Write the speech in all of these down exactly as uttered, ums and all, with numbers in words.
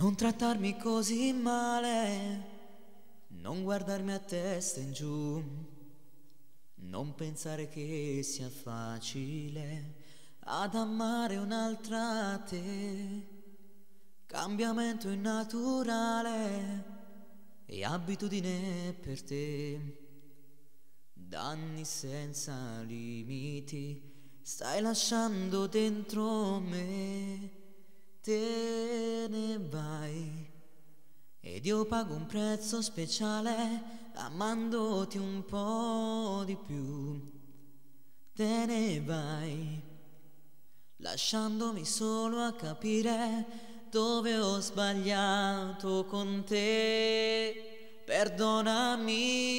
Non trattarmi così male, non guardarmi a testa in giù, non pensare che sia facile ad amare un'altra te. Cambiamento innaturale e abitudine per te. Danni senza limiti stai lasciando dentro me. Te ne vai ed io pago un prezzo speciale amandoti un po' di più. Te ne vai lasciandomi solo a capire dove ho sbagliato con te. Perdonami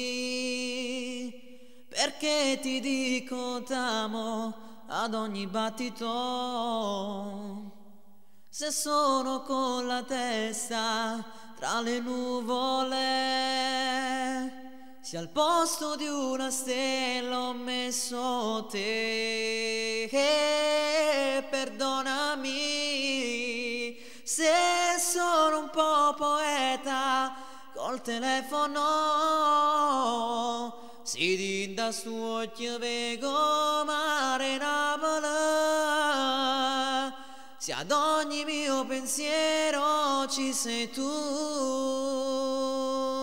perché ti dico t'amo ad ogni battito. Se sono con la testa tra le nuvole, se al posto di una stella ho messo te. Perdonami se sono un po' poeta col telefono. Si dinda su occhio vego mare Napoli. Se ad ogni mio pensiero ci sei tu.